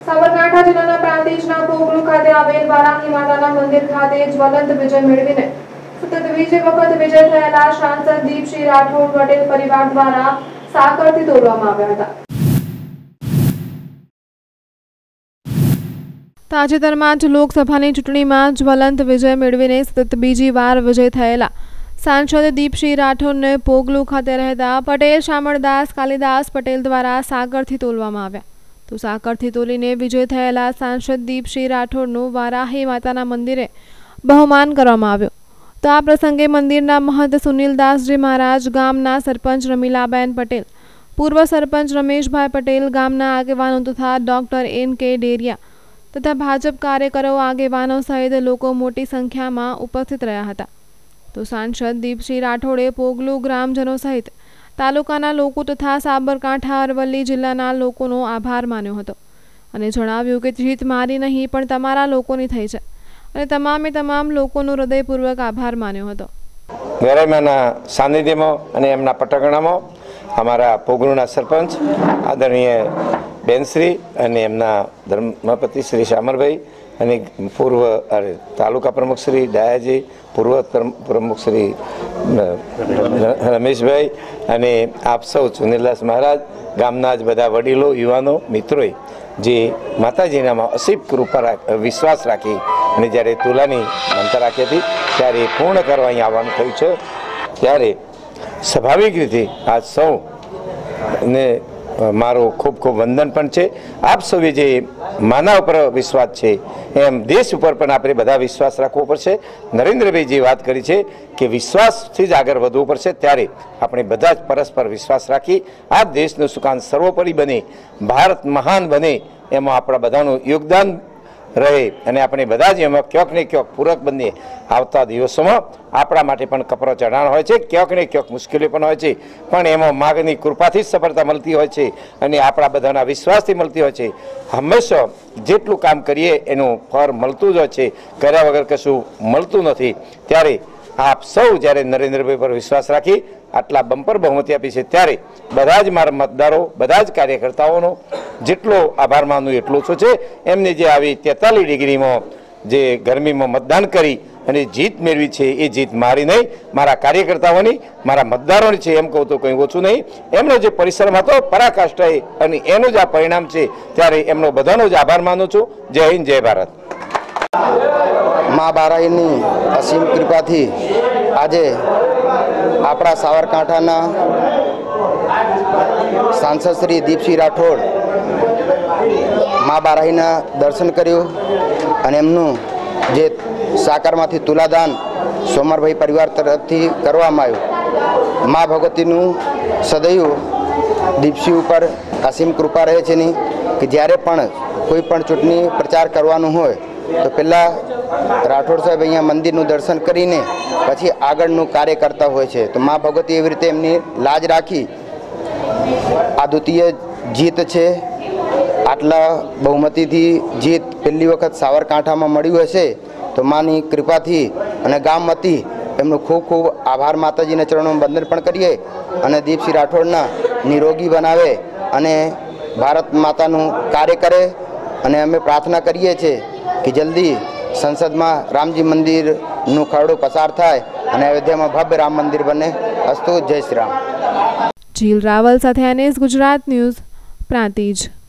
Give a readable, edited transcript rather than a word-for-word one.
સાબરકાંઠા જિલ્લાના પ્રાંતિજના પોગલુ ખાતે આવેલ વારાહી માતાના મંદિર ખાતે જ્વલંત વિજય મેળવીને સતત બીજી વખત વિજય થયેલા સાંસદ દીપસિંહ રાઠોડ પટેલ પરિવાર દ્વારા સાકરથી તોડવામાં આવ્યા હતા। તાજેતરમાં જ લોકસભાની ચૂંટણીમાં જ્વલંત વિજય મેળવીને સતત બીજી વાર વિજય થયેલા सांसद दीपसिंह राठौड़ ने पोगलू खाते रहता पटेल शामळदास कालिदास पटेल द्वारा साकरथी तोलवामां आव्या। तो साकरथी तोलीने विजय थयेला सांसद दीपसिंह राठौड़नुं वाराही माताना मंदिरे बहुमान करवामां आव्युं। तो आ प्रसंगे मंदिरना महंत सुनीलदासजी महाराज, गामना सरपंच रमीलाबेन पटेल, पूर्व सरपंच रमेशभाई पटेल, गामना आगेवानो तथा डॉक्टर NK डेरिया तथा भाजप कार्यकरो आगेवानो सहित लोको मोटी संख्यामां उपस्थित रह्या हता। तो सांसद दीपसिंह राठौड़े पोगलू ग्रामजनों सहित तालुकाना लोको तथा साबरकांठा अरवल्ली जिल्लाना लोकोनो आभार मान्यो हतो अने जणाव्युं के जीत मारी नहीं पण तमारा लोकोनी थई छे अने तमामे तमाम लोकोनो हृदयपूर्वक आभार मान्यो हतो। गौरवमाना सानिध्यमां अने एमना पटकणामां अमारा पोगलूना सरपंच आदरणीय बेनश्री अने एमना धर्मपति श्री शामरभाई अने पूर्व तालुका प्रमुख श्री डायाजी, पूर्व प्रमुख श्री रमेशभाई अने आप सौ सुनीलदास महाराज, गामना ज बधा वडीलो, युवानो, मित्रोए जे माताजीना असीम कृपा विश्वास राखी अने ज्यारे तुलानी मंत्र राखी हती त्यारे पूर्ण करवा अहीं आववानुं थयुं छे। त्यारे स्वाभाविक रीते आज सौ ने मारो खूब खूब वंदन पण छे। आप सौए जे माना पर विश्वास छे एम देश पर पण आपणे बधा विश्वास राखवो पड़शे। नरेन्द्रभाई जे वात करी छे कि विश्वासथी ज आगळ वधवुं पड़शे त्यारे आपणे बधा ज परस्पर विश्वास राखी आ देशनुं सुखान सर्वोपरि बने, भारत महान बने एमां आपणा बधानुं योगदान रहे अने आपणे बधा ज एमां क्यांक ने क्यांक पूरक बने। आवता दिवसोमां आपणा माटे पण कपरो चढ़ाण होय छे, क्यांक ने क्यांक मुश्केली पण होय छे, पण एमां मागनी कृपाथी सफलता मळती होय छे अने आपणा बधाना विश्वासथी मळती होय छे। हमेशा जेटલું काम करीए एनुं फळ मळतुं ज होय छे, कर्या वगर कशुं मळतुं नथी। त्यारे आप सौ ज्यारे नरेन्द्रभाई पर विश्वास राखी आटला बंपर बहुमती आपी छे त्यारे बधा ज मारा मतदारो, बधा ज कार्यकर्ताओनो जेटलो आभार मानु एटलो ओछो छे। एमने जे आवी 43 डिग्रीमां जे गरमीमां मतदान करी अने जीत मेळवी छे ए जीत मारी नहीं, मारा कार्यकर्ताओनी, मारा मतदारोनी छे एम कहूं तो कंई ओछुं नहीं। एमनो जे परिश्रम हतो पराकाष्ठाए अने एनुं ज आ परिणाम छे त्यारे एमनो बधानो ज आभार मानु छुं। जय हिंद, जय भारत। मां बाराईनी असीम कृपाथी आजे आपड़ा साबरकांठाना सांसद श्री दीपसिंह राठौड़ मां बाराईना दर्शन कर्युं अने एमनुं जे साकरमांथी तुलादान सोमरभाई परिवार तरफथी करवामां आव्युं। मां भगवतीनुं सदैव दीपसिंह पर असीम कृपा रहे छे कि ज्यारे पण कोई पण चूंटणी प्रचार करवानुं होय तो पहला राठौड़ साहेब अहींया मंदिरनुं दर्शन करीने पछी आगळनुं कार्य करता होय छे। तो मां भगवती एवी रीते एमनी लाज राखी आ द्वितीय जीत छे। आटला बहुमतीथी जीत पहली वखत साबरकांठामां मळ्युं हशे तो मानी कृपाथी अने गाम वती एमनो खूब खूब आभार माताजीना चरणों वंदन पण करीए अने दीपसिंह राठौड़ना निरोगी बनावे अने भारत मातानुं कार्य करे अने अमे प्रार्थना करीए छे कि जल्दी संसद में रामजी मंदिर नु खरड़ो पसार थाय अने अयोध्या में भव्य राम मंदिर बने। अस्तु। जय श्री राम। जील रावल साथे NS गुजरात न्यूज, प्रांतिज।